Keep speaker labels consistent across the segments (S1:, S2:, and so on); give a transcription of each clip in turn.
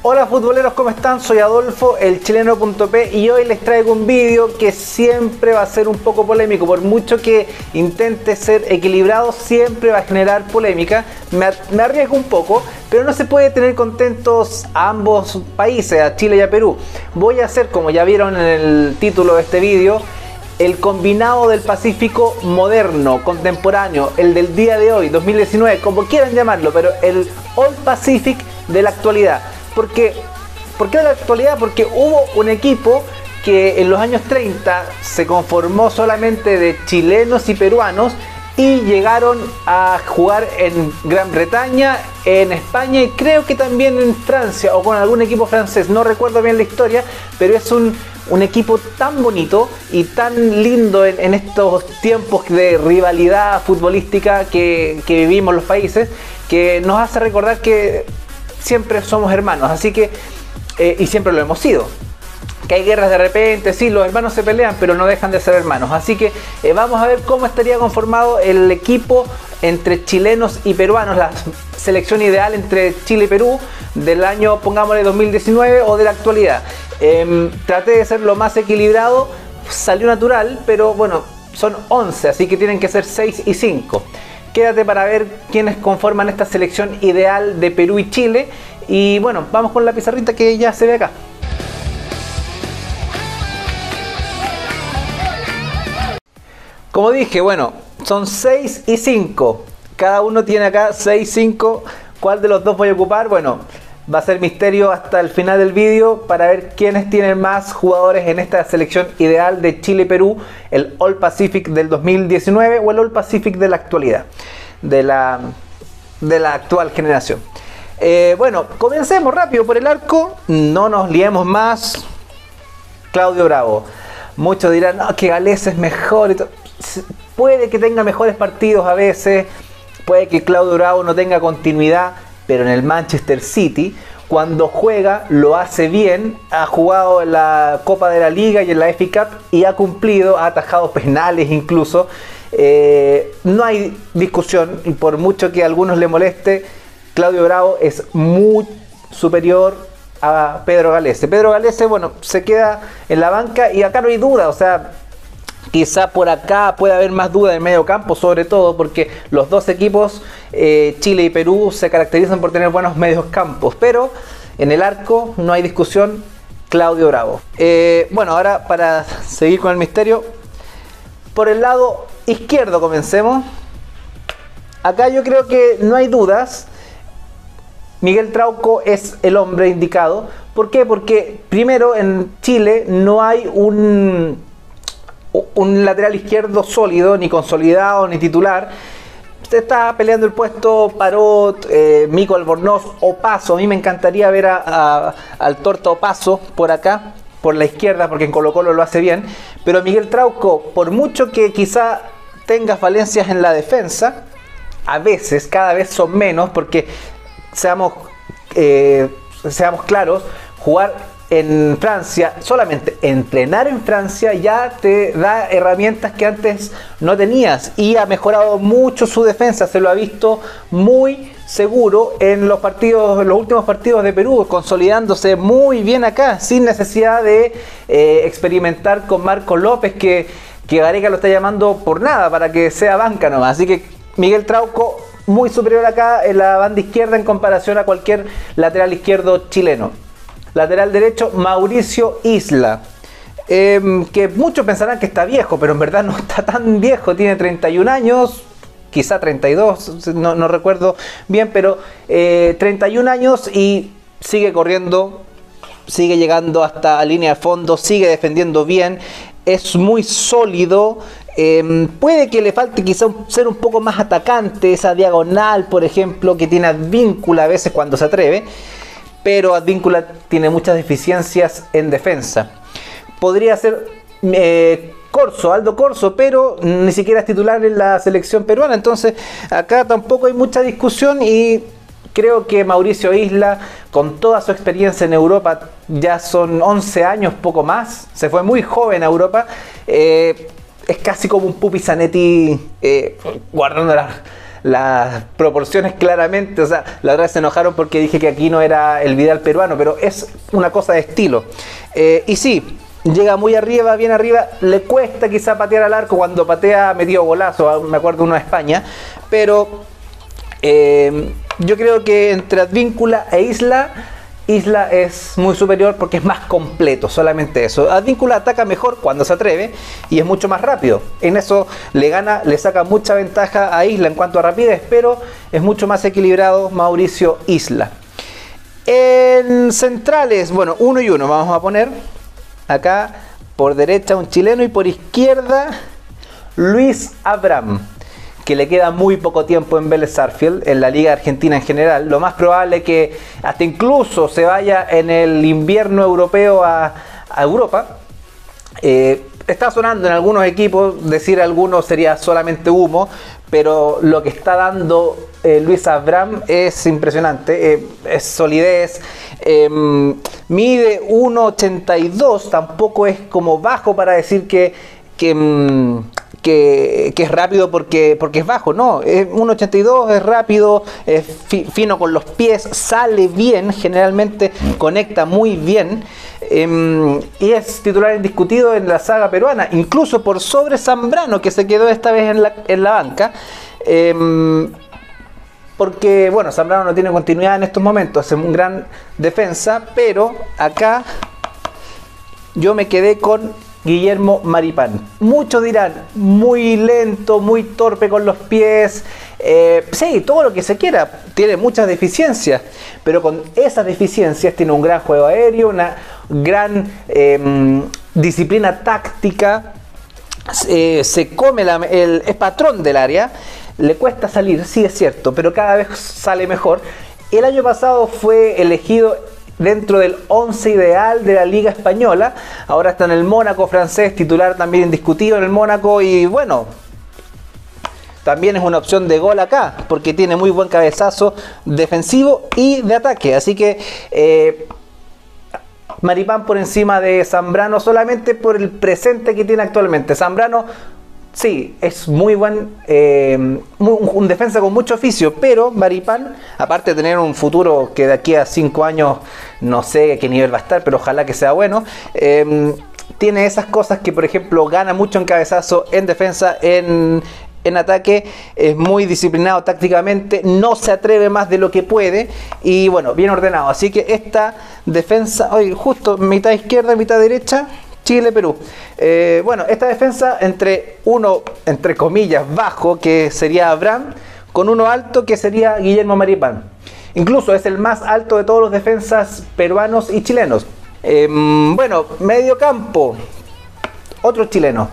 S1: Hola futboleros, ¿cómo están? Soy Adolfo, el chileno.p, y hoy les traigo un vídeo que siempre va a ser un poco polémico. Por mucho que intente ser equilibrado, siempre va a generar polémica. Me arriesgo un poco, pero no se puede tener contentos a ambos países, a Chile y a Perú. Voy a hacer, como ya vieron en el título de este vídeo, el combinado del Pacífico moderno, contemporáneo, el del día de hoy, 2019, como quieran llamarlo, pero el All Pacific de la actualidad. ¿Por qué de la actualidad? Porque hubo un equipo que en los años 30 se conformó solamente de chilenos y peruanos y llegaron a jugar en Gran Bretaña, en España y creo que también en Francia o con algún equipo francés. No recuerdo bien la historia, pero es un equipo tan bonito y tan lindo en estos tiempos de rivalidad futbolística que vivimos los países, que nos hace recordar que siempre somos hermanos, así que y siempre lo hemos sido. Que hay guerras de repente, sí, los hermanos se pelean, pero no dejan de ser hermanos. Así que vamos a ver cómo estaría conformado el equipo entre chilenos y peruanos, la selección ideal entre Chile y Perú del año, pongámosle 2019 o de la actualidad. Traté de ser lo más equilibrado, salió natural, pero bueno, son 11, así que tienen que ser 6 y 5. Quédate para ver quiénes conforman esta selección ideal de Perú y Chile. Y bueno, vamos con la pizarrita que ya se ve acá. Como dije, bueno, son 6 y 5. Cada uno tiene acá 6, 5. ¿Cuál de los dos voy a ocupar? Bueno, va a ser misterio hasta el final del vídeo para ver quiénes tienen más jugadores en esta selección ideal de Chile y Perú, el All Pacific del 2019 o el All Pacific de la actualidad, de la actual generación. Bueno, comencemos rápido por el arco, no nos liemos más. Claudio Bravo. Muchos dirán, no, que Gales es mejor y todo. Puede que tenga mejores partidos a veces, puede que Claudio Bravo no tenga continuidad, pero en el Manchester City, cuando juega, lo hace bien. Ha jugado en la Copa de la Liga y en la FA Cup y ha cumplido, ha atajado penales incluso. No hay discusión, y por mucho que a algunos le moleste, Claudio Bravo es muy superior a Pedro Galese. Pedro Galese, bueno, se queda en la banca y acá no hay duda, o sea, quizá por acá puede haber más duda en el medio campo, sobre todo porque los dos equipos, Chile y Perú, se caracterizan por tener buenos medios campos, pero en el arco no hay discusión, Claudio Bravo. Bueno, ahora para seguir con el misterio, por el lado izquierdo comencemos. Acá yo creo que no hay dudas, Miguel Trauco es el hombre indicado. ¿Por qué? Porque primero en Chile no hay un lateral izquierdo sólido, ni consolidado, ni titular. Se está peleando el puesto Parot, Mico Albornoz, Opaso. A mí me encantaría ver al Torta Opaso por acá, por la izquierda, porque en Colo-Colo lo hace bien. Pero Miguel Trauco, por mucho que quizá tenga falencias en la defensa, a veces, cada vez son menos, porque seamos claros, jugar en Francia, solamente entrenar en Francia ya te da herramientas que antes no tenías, y ha mejorado mucho su defensa. Se lo ha visto muy seguro en los últimos partidos de Perú, consolidándose muy bien acá, sin necesidad de experimentar con Marco López, que Gareca lo está llamando por nada, para que sea banca nomás. Así que Miguel Trauco muy superior acá en la banda izquierda en comparación a cualquier lateral izquierdo chileno. Lateral derecho, Mauricio Isla, que muchos pensarán que está viejo, pero en verdad no está tan viejo, tiene 31 años, quizá 32, no recuerdo bien, pero 31 años y sigue corriendo, sigue llegando hasta la línea de fondo, sigue defendiendo bien, es muy sólido. Puede que le falte quizá ser un poco más atacante, esa diagonal, por ejemplo, que tiene Advíncula a veces cuando se atreve, pero Advíncula tiene muchas deficiencias en defensa. Podría ser Aldo Corso, pero ni siquiera es titular en la selección peruana, entonces acá tampoco hay mucha discusión, y creo que Mauricio Isla, con toda su experiencia en Europa, ya son 11 años, poco más, se fue muy joven a Europa, es casi como un Pupi Zanetti, guardando las proporciones claramente. O sea, la otra vez se enojaron porque dije que Aquino era el Vidal peruano, pero es una cosa de estilo. Y sí, llega muy arriba, bien arriba, le cuesta quizá patear al arco. Cuando patea metió golazo, me acuerdo uno de España, pero yo creo que entre Advíncula e Isla es muy superior porque es más completo, solamente eso. Advíncula ataca mejor cuando se atreve y es mucho más rápido. En eso le saca mucha ventaja a Isla en cuanto a rapidez, pero es mucho más equilibrado Mauricio Isla. En centrales, bueno, 1 y 1 vamos a poner. Acá por derecha un chileno y por izquierda Luis Abraham, que le queda muy poco tiempo en Vélez Sarsfield, en la Liga Argentina en general. Lo más probable es que hasta incluso se vaya en el invierno europeo a Europa. Está sonando en algunos equipos, decir algunos sería solamente humo, pero lo que está dando Luis Abraham es impresionante. Es solidez, mide 1,82, tampoco es como bajo para decir que es rápido porque es bajo, no, es 1,82, es rápido, es fino con los pies, sale bien, generalmente conecta muy bien, y es titular indiscutido en la saga peruana, incluso por sobre Zambrano, que se quedó esta vez en la banca, porque bueno, Zambrano no tiene continuidad en estos momentos, es un gran defensa, pero acá yo me quedé con Guillermo Maripán. Muchos dirán, muy lento, muy torpe con los pies, sí, todo lo que se quiera, tiene muchas deficiencias, pero con esas deficiencias tiene un gran juego aéreo, una gran disciplina táctica, se come es patrón del área, le cuesta salir, sí es cierto, pero cada vez sale mejor. El año pasado fue elegido dentro del 11 ideal de la Liga Española, ahora está en el Mónaco francés, titular también indiscutido en el Mónaco, y bueno, también es una opción de gol acá, porque tiene muy buen cabezazo defensivo y de ataque, así que Maripán por encima de Zambrano solamente por el presente que tiene actualmente. Zambrano sí, es muy buen, un defensa con mucho oficio, pero Maripán, aparte de tener un futuro que de aquí a 5 años no sé a qué nivel va a estar, pero ojalá que sea bueno, tiene esas cosas que, por ejemplo, gana mucho en cabezazo, en defensa, en ataque, es muy disciplinado tácticamente, no se atreve más de lo que puede y bueno, bien ordenado. Así que esta defensa, hoy justo mitad izquierda, mitad derecha, Chile-Perú. Bueno, esta defensa entre uno, entre comillas, bajo, que sería Abraham, con uno alto, que sería Guillermo Maripán. Incluso es el más alto de todos los defensas peruanos y chilenos. Bueno, medio campo, otro chileno,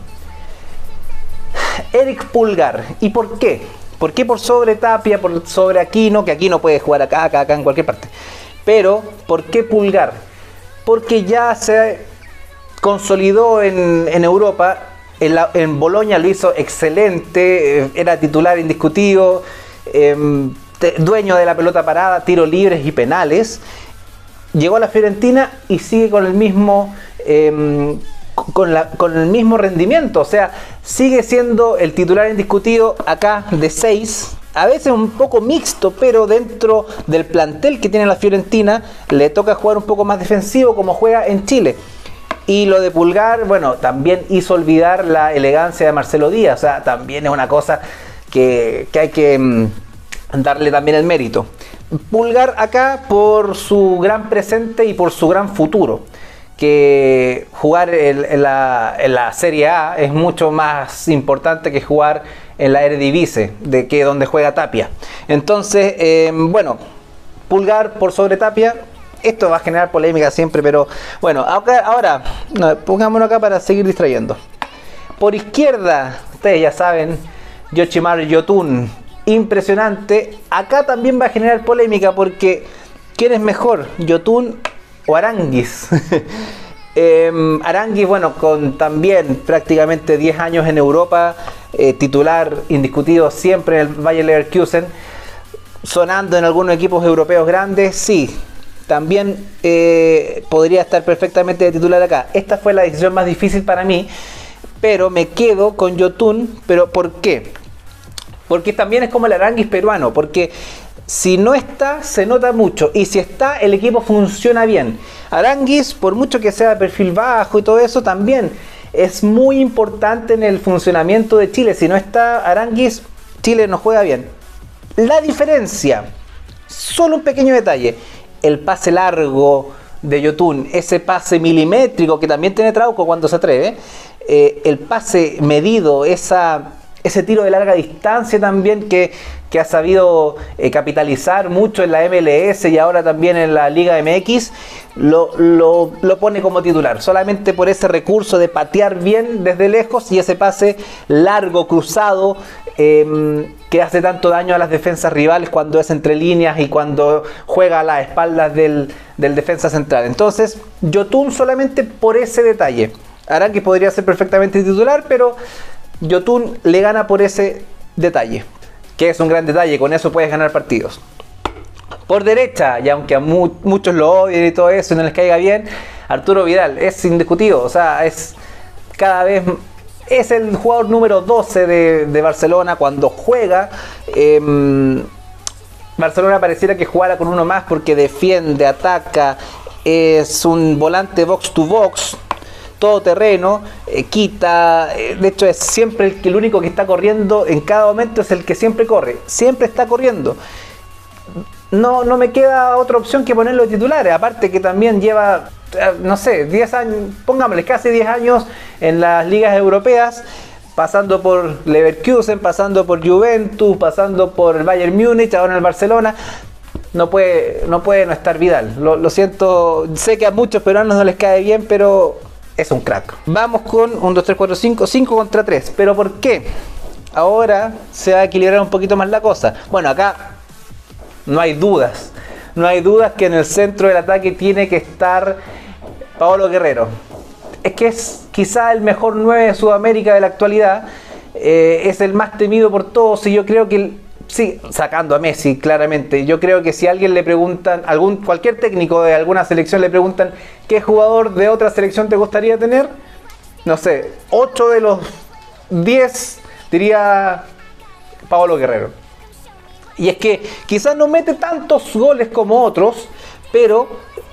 S1: Eric Pulgar. ¿Y por qué? ¿Por qué por sobre Tapia, por sobre Aquino? Que Aquino puede jugar acá, en cualquier parte. Pero, ¿por qué Pulgar? Porque ya se consolidó en Europa, en Boloña lo hizo excelente, era titular indiscutido, dueño de la pelota parada, tiros libres y penales. Llegó a la Fiorentina y sigue con el mismo con el mismo rendimiento, o sea, sigue siendo el titular indiscutido acá de 6, a veces un poco mixto, pero dentro del plantel que tiene la Fiorentina le toca jugar un poco más defensivo como juega en Chile. Y lo de Pulgar, bueno, también hizo olvidar la elegancia de Marcelo Díaz, o sea, también es una cosa que hay que darle también el mérito. Pulgar acá por su gran presente y por su gran futuro, que jugar en la Serie A es mucho más importante que jugar en la Eredivisie, donde juega Tapia. Entonces, bueno, Pulgar por sobre Tapia. Esto va a generar polémica siempre, pero bueno, ahora pongámonos acá para seguir distrayendo. Por izquierda, ustedes ya saben, Yoshimar Yotun, impresionante. Acá también va a generar polémica porque ¿quién es mejor, Yotun o Aranguis? Aranguis, bueno, con también prácticamente 10 años en Europa, titular indiscutido siempre en el Bayer Leverkusen, sonando en algunos equipos europeos grandes, sí. También podría estar perfectamente de titular acá. Esta fue la decisión más difícil para mí, pero me quedo con Yotun. ¿Pero por qué? porque también es como el Aranguis peruano, porque si no está, se nota mucho, y si está, el equipo funciona bien. Aranguis, por mucho que sea de perfil bajo y todo eso, también es muy importante en el funcionamiento de Chile. Si no está Aranguis, Chile no juega bien. La diferencia, solo un pequeño detalle, el pase largo de Yotun, ese pase milimétrico que también tiene Trauco cuando se atreve, el pase medido, ese tiro de larga distancia también que ha sabido capitalizar mucho en la MLS y ahora también en la Liga MX, lo pone como titular, solamente por ese recurso de patear bien desde lejos y ese pase largo, cruzado, que hace tanto daño a las defensas rivales cuando es entre líneas y cuando juega a las espaldas del defensa central. Entonces, Yotun solamente por ese detalle. Aranguis podría ser perfectamente titular, pero Yotun le gana por ese detalle, que es un gran detalle, con eso puedes ganar partidos. Por derecha, y aunque a muchos lo odien y todo eso y no les caiga bien, Arturo Vidal es indiscutido, o sea, es cada vez... Es el jugador número 12 de Barcelona cuando juega. Barcelona pareciera que jugara con uno más porque defiende, ataca, es un volante box to box, todo terreno, quita, de hecho es siempre el único que está corriendo en cada momento, es el que siempre corre, siempre está corriendo. No me queda otra opción que ponerlo de titulares, aparte que también lleva, no sé, 10 años, pongámosle casi 10 años en las ligas europeas, pasando por Leverkusen, pasando por Juventus, pasando por el Bayern Múnich, ahora en el Barcelona. No puede no estar Vidal, lo siento, sé que a muchos peruanos no les cae bien, pero es un crack. Vamos con 1, 2, 3, 4, 5, 5 contra 3, ¿pero por qué? Ahora se va a equilibrar un poquito más la cosa. Bueno, acá no hay dudas que en el centro del ataque tiene que estar Paolo Guerrero. Es que es quizá el mejor 9 de Sudamérica de la actualidad, es el más temido por todos y yo creo que, sí, sacando a Messi claramente, yo creo que si a alguien le preguntan, cualquier técnico de alguna selección le preguntan ¿qué jugador de otra selección te gustaría tener? No sé, 8 de los 10 diría Paolo Guerrero. Y es que quizás no mete tantos goles como otros, pero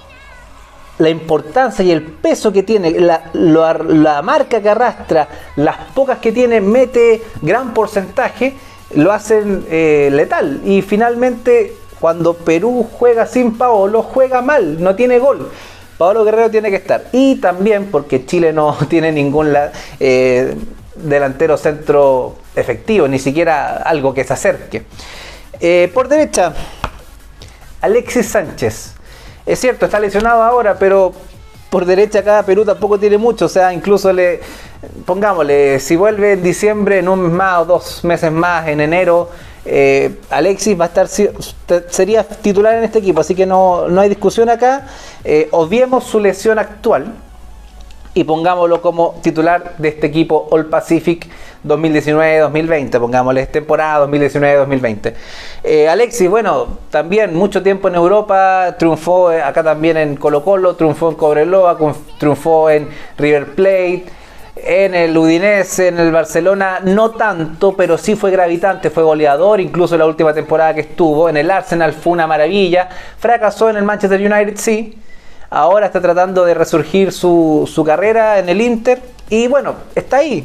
S1: la importancia y el peso que tiene, la marca que arrastra, las pocas que tiene, mete gran porcentaje, lo hacen letal. Y finalmente, cuando Perú juega sin Paolo, juega mal, no tiene gol. Paolo Guerrero tiene que estar. Y también porque Chile no tiene ningún delantero centro efectivo, ni siquiera algo que se acerque. Por derecha, Alexis Sánchez. Es cierto, está lesionado ahora, pero por derecha acá Perú tampoco tiene mucho. O sea, incluso pongámosle, si vuelve en diciembre, en un mes más o 2 meses más, en enero, Alexis va a estar, sería titular en este equipo. Así que no hay discusión acá. Obviemos su lesión actual y pongámoslo como titular de este equipo All Pacific 2019-2020, pongámosle temporada 2019-2020. Alexis, bueno, también mucho tiempo en Europa, triunfó acá también en Colo-Colo, triunfó en Cobreloa, triunfó en River Plate, en el Udinese, en el Barcelona, no tanto, pero sí fue gravitante, fue goleador, incluso la última temporada que estuvo, en el Arsenal fue una maravilla, fracasó en el Manchester United, sí. Ahora está tratando de resurgir su carrera en el Inter y bueno, está ahí.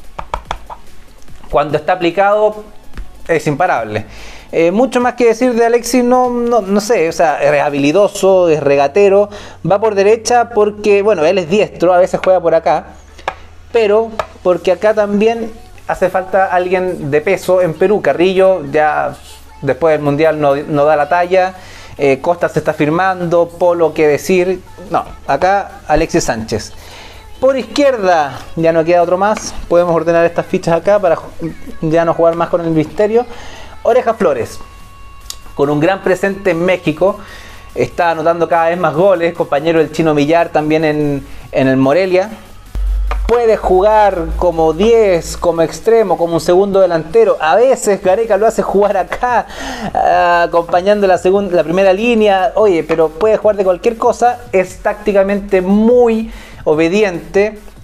S1: Cuando está aplicado es imparable. Mucho más que decir de Alexis, no sé, o sea, es habilidoso, es regatero, va por derecha porque, bueno, él es diestro, a veces juega por acá, pero porque acá también hace falta alguien de peso en Perú. Carrillo ya después del Mundial no da la talla. Costa se está firmando, Polo qué decir, no, acá Alexis Sánchez. Por izquierda ya no queda otro más, podemos ordenar estas fichas acá para ya no jugar más con el misterio. Oreja Flores, con un gran presente en México, está anotando cada vez más goles, compañero del Chino Millar también en el Morelia. Puede jugar como 10, como extremo, como un segundo delantero. A veces Gareca lo hace jugar acá, acompañando la primera línea. Oye, pero puede jugar de cualquier cosa. Es tácticamente muy obediente.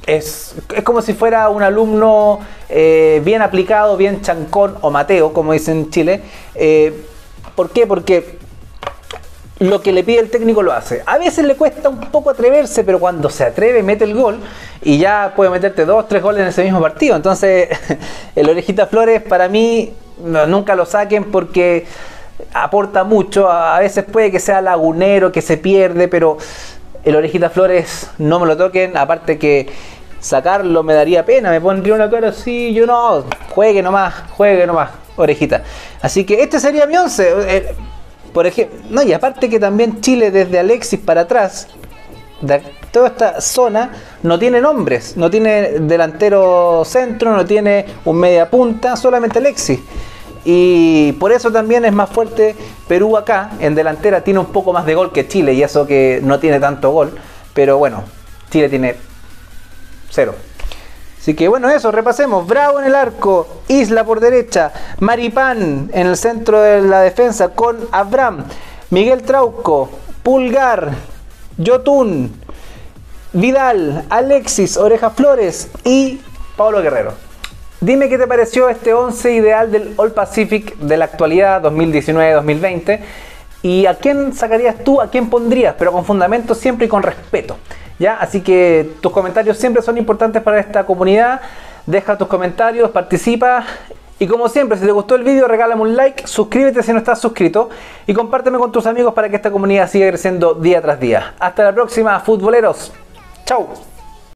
S1: es como si fuera un alumno bien aplicado, bien chancón o Mateo, como dicen en Chile. ¿Por qué? Porque lo que le pide el técnico lo hace. A veces le cuesta un poco atreverse, pero cuando se atreve mete el gol y ya puede meterte 2 o 3 goles en ese mismo partido. Entonces el Orejita Flores, para mí, nunca lo saquen porque aporta mucho. A veces puede que sea lagunero, que se pierde, pero el Orejita Flores no me lo toquen. Aparte que sacarlo me daría pena, me pondría una cara así. Yo no, juegue nomás, Orejita. Así que este sería mi 11. Por ejemplo, no, y aparte que también Chile desde Alexis para atrás, de toda esta zona, no tiene nombres, no tiene delantero centro, no tiene un media punta, solamente Alexis. Y por eso también es más fuerte Perú acá, en delantera tiene un poco más de gol que Chile, y eso que no tiene tanto gol, pero bueno, Chile tiene 0. Así que bueno, eso, repasemos. Bravo en el arco, Isla por derecha, Maripán en el centro de la defensa con Abraham, Miguel Trauco, Pulgar, Yotun, Vidal, Alexis, Oreja Flores y Pablo Guerrero. Dime qué te pareció este 11 ideal del All Pacific de la actualidad 2019-2020 y a quién sacarías tú, a quién pondrías, pero con fundamento siempre y con respeto. ¿Ya? Así que tus comentarios siempre son importantes para esta comunidad. Deja tus comentarios, participa. Y como siempre, si te gustó el vídeo, regálame un like, suscríbete si no estás suscrito y compárteme con tus amigos para que esta comunidad siga creciendo día tras día. Hasta la próxima, futboleros. Chau.